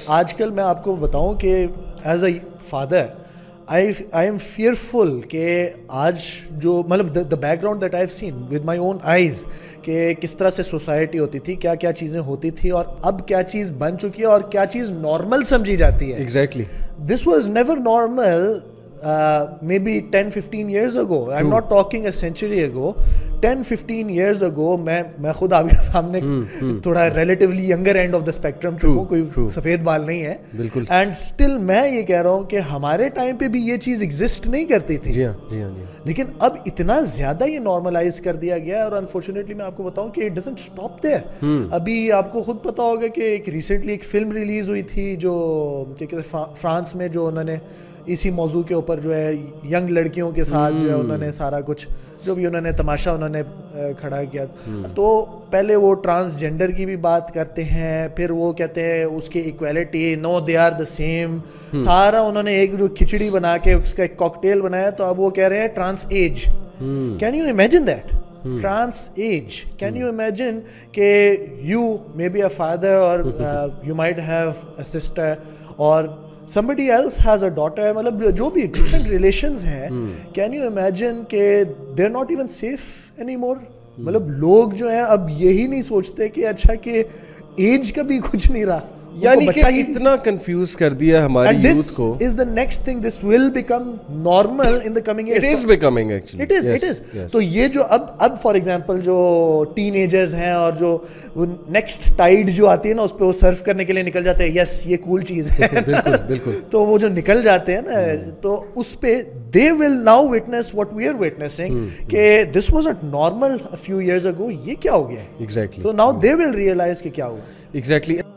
آج کل میں آپ کو بتاؤں کہ as a father I am fearful کہ آج جو مطلب the background that I have seen with my own eyes کہ کس طرح سے سوسائٹی ہوتی تھی, کیا کیا چیزیں ہوتی تھی, اور اب کیا چیز بن چکی ہے اور کیا چیز نارمل سمجھی جاتی ہے. Exactly this was never normal maybe 10-15 years ago. I'm not talking a century ago. 10-15 years ago میں خود آپ کے سامنے تھوڑا relatively younger end of the spectrum پہ ہوں, کوئی سفید بال نہیں ہے, بالکل. اینڈ اسٹل میں یہ کہہ رہا ہوں کہ ہمارے ٹائم پہ بھی یہ چیز ایگزسٹ نہیں کرتی تھی. جی ہاں جی ہاں جی. لیکن اب اتنا زیادہ یہ نارملائز کر دیا گیا ہے, اور انفارچونیٹلی میں آپ کو بتاؤں کہ اٹ ڈزنٹ اسٹاپ دیئر. ابھی آپ کو خود پتا ہوگا کہ ایک ریسنٹلی ایک فلم ریلیز ہوئی تھی جو فرانس میں, جو انہوں نے اسی موضوع کے اوپر جو ہے ینگ لڑکیوں کے ساتھ جو ہے انہوں نے سارا کچھ جو بھی انہوں نے تماشا انہوں نے کھڑا کیا. تو پہلے وہ ٹرانسجینڈر کی بھی بات کرتے ہیں, پھر وہ کہتے ہیں اس کی equality, no they are the same, سارا انہوں نے ایک جو کھچڑی بنا کے اس کا ایک کاکٹیل بنایا. تو اب وہ کہہ رہے ہیں trans age. Can you imagine that? Trans age. Can you imagine کہ you may be a father اور you might have a sister اور somebody else has a daughter, مطلب جو بھی different relations ہیں, can you imagine کہ they're not even safe anymore. مطلب لوگ جو ہیں اب یہی نہیں سوچتے کہ اچھا کہ ایج کا بھی کچھ نہیں رہا, یعنی کہ اتنا کنفیوز کر دیا ہماری یوتھ کو. This is the next thing, this will become normal in the coming years. It is becoming actually. It is. تو یہ جو اب فار ایگزامپل جو ٹین ایجرز ہیں اور جو نیکسٹ ٹائڈ جو آتی ہے نا, اس پہ وہ سرف کرنے کے لیے نکل جاتے ہیں, یس یہ کول چیز ہے, بالکل بالکل. تو وہ جو نکل جاتے ہیں نا, تو اس پہ they will now witness what we are witnessing کہ this wasn't normal a few years ago, یہ کیا ہو گیا. Exactly. So now they will realize کہ کیا ہوا. Exactly.